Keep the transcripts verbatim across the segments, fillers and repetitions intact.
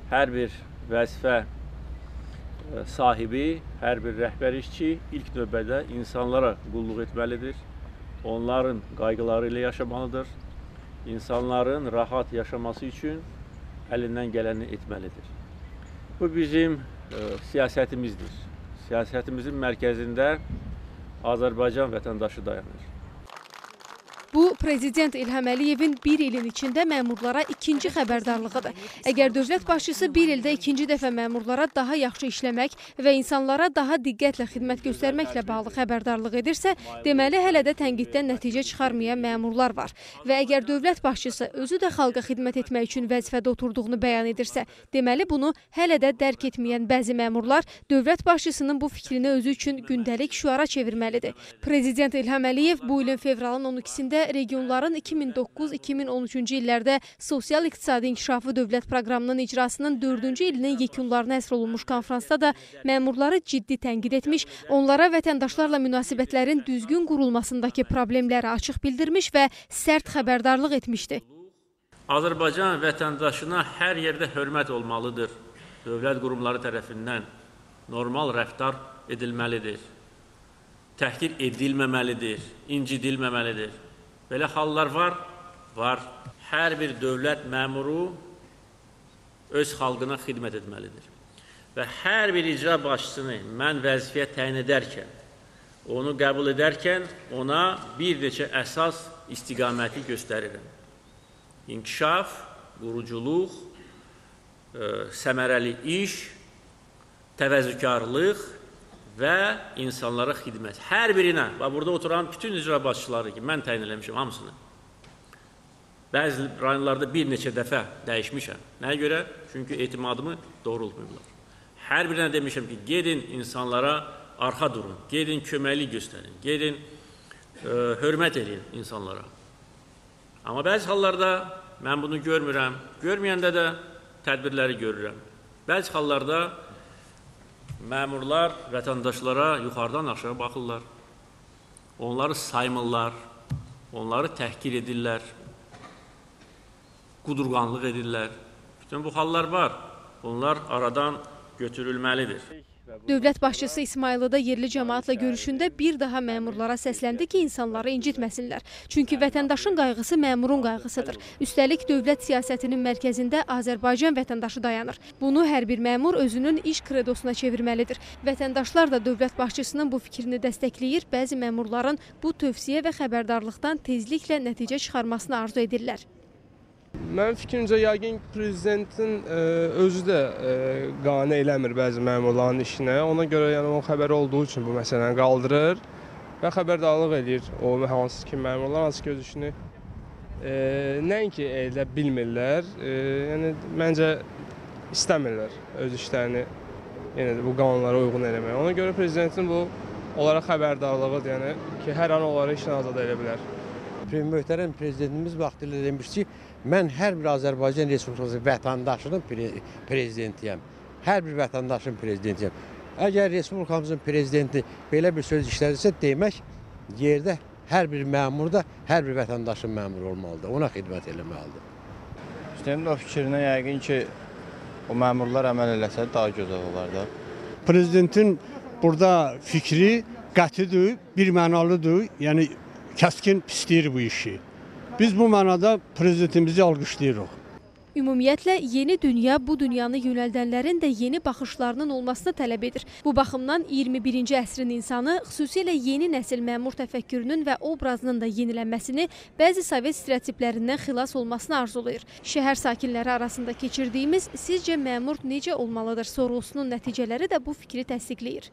hər bir vəzifə sahibi, hər bir rəhbər işçi ilk növbədə insanlara qulluq etməlidir. Onların qayğıları ilə yaşamalıdır. İnsanların rahat yaşaması üçün əlindən gələni etməlidir. Bu bizim e, siyasətimizdir. Siyasətimizin mərkəzində Azərbaycan vətəndaşı dayanır. Bu, Prezident İlham Əliyevin bir ilin içində məmurlara ikinci xəbərdarlığıdır. Əgər dövlət başçısı bir ildə ikinci dəfə məmurlara daha yaxşı işləmək və insanlara daha diqqətlə xidmət göstərməklə bağlı xəbərdarlıq edirsə, deməli hələ də tənqiddən nəticə çıxarmayan məmurlar var. Və əgər dövlət başçısı özü də xalqa xidmət etmək üçün vəzifədə oturduğunu bəyan edirsə, deməli bunu hələ də dərk etməyən bəzi məmurlar dövlət başçısının bu fikrini özü üçün gündəlik şüara çevirməlidir. Prezident İlham Əliyev bu ilin fevralın on ikisində regionların iki min doqquz iki min on üçüncü illərdə sosial-iqtisadi inkişafı dövlət proqramının icrasının dördüncü ilinin yekunlarına həsr olunmuş konfransda da məmurları ciddi tənqid etmiş, onlara vətəndaşlarla münasibətlərin düzgün qurulmasındakı problemləri açıq bildirmiş və sərt xəbərdarlıq etmişdi. Azərbaycan vətəndaşına hər yerdə hörmət olmalıdır. Dövlət qurumları tərəfindən normal rəftar edilməlidir. Təhqir edilməməlidir, incidilməməlidir. Belə hallar var, var. Hər bir dövlət məmuru öz xalqına xidmət etməlidir. Və hər bir icra başçısını mən vəzifəyə təyin edərkən, onu qəbul edərkən ona bir neçə əsas istiqaməti göstərirəm. İnkişaf, quruculuq, səmərəli iş, təvəzzükarlıq və insanlara xidmət. Hər birinə, burada oturan bütün icra başçıları ki, mən təyin eləmişim hamısını. Bəzi rayonlarda bir neçə dəfə dəyişmişəm. Nəyə görə? Çünki etimadımı doğrultmuyublar. Hər birinə demişəm ki, gedin insanlara arxa durun, gedin köməklik göstərin, gedin e, hörmət edin insanlara. Amma bəzi hallarda mən bunu görmürəm, görməyəndə də tədbirləri görürəm. Bəzi hallarda məmurlar vətəndaşlara yuxarıdan aşağı baxırlar, onları saymırlar, onları təhqir edirlər, qudurğanlıq edirlər. Bütün bu hallar var, bunlar aradan götürülməlidir. Dövlət başçısı İsmayılıda yerli cəmaatla görüşündə bir daha məmurlara səsləndi ki, insanları incitməsinlər. Çünki vətəndaşın qayğısı məmurun qayğısıdır. Üstəlik, dövlət siyasətinin mərkəzində Azərbaycan vətəndaşı dayanır. Bunu hər bir məmur özünün iş kredosuna çevirməlidir. Vətəndaşlar da dövlət başçısının bu fikrini dəstəkləyir, bəzi məmurların bu tövsiyə və xəbərdarlıqdan tezliklə nəticə çıxarmasını arzu edirlər. Mənim fikrimcə, yəqin prezidentin e, özü də e, qane eləmir bəzi məmurların işinə. Ona görə yəni, o xəbər olduğu üçün bu məsələni qaldırır və xəbərdarlıq edir o hansı ki məmurlar, hansı ki öz işini e, nəinki elə bilmirlər, e, yəni məncə istəmirlər öz işlərini yəni, bu qanunlara uyğun eləmək. Ona görə prezidentin bu onlara xəbərdarlığıdır, yəni ki, hər an onları işdən azad edə bilər. Möhtərəm prezidentimiz vaxtilə demiş ki, mən hər bir Azərbaycan Respublikası vətəndaşının prezidentiyəm. Hər bir vətəndaşın prezidentiyəm. Əgər Respublikamızın prezidenti belə bir söz işlədirsə, demək yerdə hər bir məmur da hər bir vətəndaşın məmuru olmalıdır. Ona xidmət eləməlidir. Üstəlik o fikrinə yəqin ki, o məmurlar əməl eləsə daha gözəl olar da. Prezidentin burada fikri qətidir, bir mənalıdır. Yəni kəskin pisləyir bu işi. Biz bu mənada prezidentimizi alqışlayırıq. Ümumiyyətlə, yeni dünya bu dünyanı yönəldənlərin də yeni baxışlarının olmasını tələb edir. Bu baxımdan iyirmi birinci əsrin insanı, xüsusilə yeni nəsil məmur təfəkkürünün və obrazının da yenilənməsini, bəzi sovet stereotiplərindən xilas olmasını arzulayır. Şəhər sakinləri arasında keçirdiyimiz "Sizcə məmur necə olmalıdır?" sorğusunun nəticələri də bu fikri təsdiqləyir.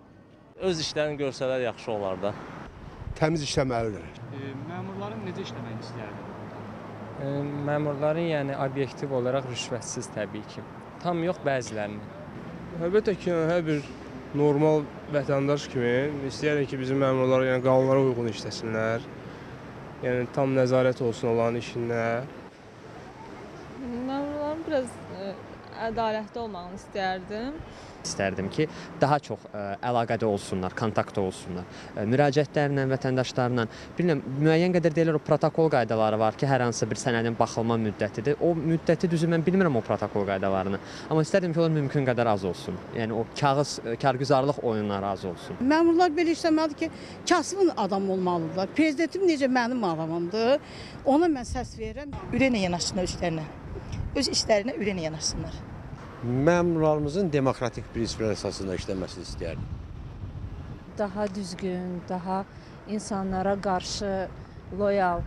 Öz işlərini görsələr yaxşı olar da. Təmiz işləməlidir. E, məmurların necə işləməyini istəyərdim? E, məmurların yəni obyektiv olaraq rüşvətsiz təbii ki. Tam yox bəzilərini. Əlbəttə ki, hər bir normal vətəndaş kimi istəyərək ki, bizim məmurlar yəni, qanunlara uyğun işləsinlər. Yəni tam nəzarət olsun olan işinə. Məmurların biraz ə, ədalətli olmağını istərdim. İstərdim ki, daha çox ə, əlaqədə olsunlar, kontaktda olsunlar. Ə, müraciətlərlə, vətəndaşlarla, bilmirəm, müəyyən qədər deyirlər o protokol qaydaları var ki, hər hansı bir sənədin baxılma müddətidir. O müddəti düzü mən bilmirəm o protokol qaydalarını. Amma istərdim ki, onlar mümkün qədər az olsun. Yəni o kağız, kargüzarlıq oyunları az olsun. Məmurlar belə işləməlidir ki, kasıbın adam olmalıdırlar. Prezidentim necə mənim adamımdır, ona mən səs verirəm. Ürəklə yanaşsınlar işlərinə. Öz işlərinə ürəklə yanaşsınlar. Məmurlarımızın demokratik prinsiplər əsasında işləməsini istəyərdim. Daha düzgün, daha insanlara qarşı loyal,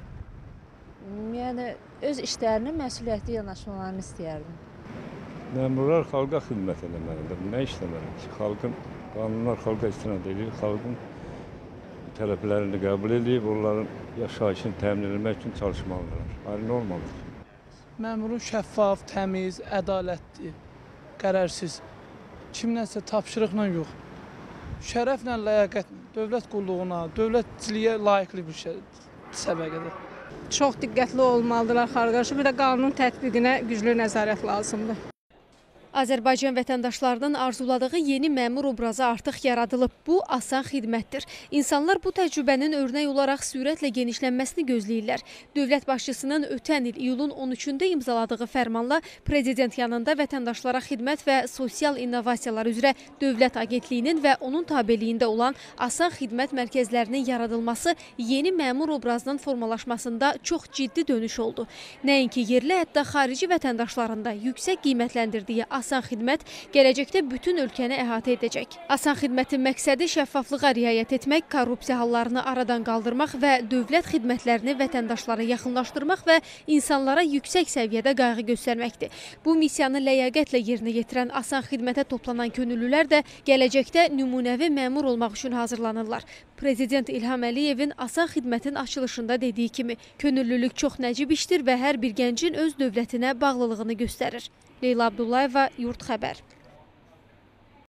yəni öz işlərinə məsuliyyətli yanaşmalarını istəyərdim. Məmurlar xalqa xidmət etməlidir. Nə işləməlidir ki, xalqın qanunlar xalqa istinad edir, xalqın tələblərini qəbul edib, onların yaşayışını təmin etmək üçün çalışmalıdırlar. Ayrı nə olmalıdır? Məmurun şəffaf, təmiz, ədalətli, qərərsiz, kimdənsə tapşırıqla yox, şərəflə, ləyaqətlə, dövlət qulluğuna, dövlətçiliyə layiqli bir şey səbəqədir. Çox diqqətli olmalıdırlar xalqa qarşı, bir də qanunun tətbiqinə güclü nəzarət lazımdır. Azərbaycan vətəndaşlarının arzuladığı yeni məmur obrazı artıq yaradılıb. Bu, asan xidmətdir. İnsanlar bu təcrübənin örnək olaraq sürətlə genişlənməsini gözləyirlər. Dövlət başçısının ötən il iyulun on üçündə imzaladığı fərmanla Prezident yanında vətəndaşlara xidmət və sosial innovasiyalar üzrə Dövlət Agentliyinin və onun tabeliyində olan asan xidmət mərkəzlərinin yaradılması yeni məmur obrazının formalaşmasında çox ciddi dönüş oldu. Nəinki yerli, hətta xarici vətəndaşlarında yüksək qiymətləndirdiyi asan xidmət gələcəkdə bütün ölkəni əhatə edəcək. Asan xidmətin məqsədi şəffaflığa riayət etmək, korrupsiya hallarını aradan qaldırmaq və dövlət xidmətlərini vətəndaşlara yaxınlaşdırmaq və insanlara yüksək səviyyədə qayğı göstərməkdir. Bu missiyanı ləyaqətlə yerinə yetirən asan xidmətə toplanan könüllülər də gələcəkdə nümunəvi məmur olmaq üçün hazırlanırlar. Prezident İlham Əliyevin asan xidmətin açılışında dediyi kimi, könüllülük çox nəcib işdir və hər bir gəncin öz dövlətinə bağlılığını göstərir. Leyla Abdullayeva, Yurt Xəbər.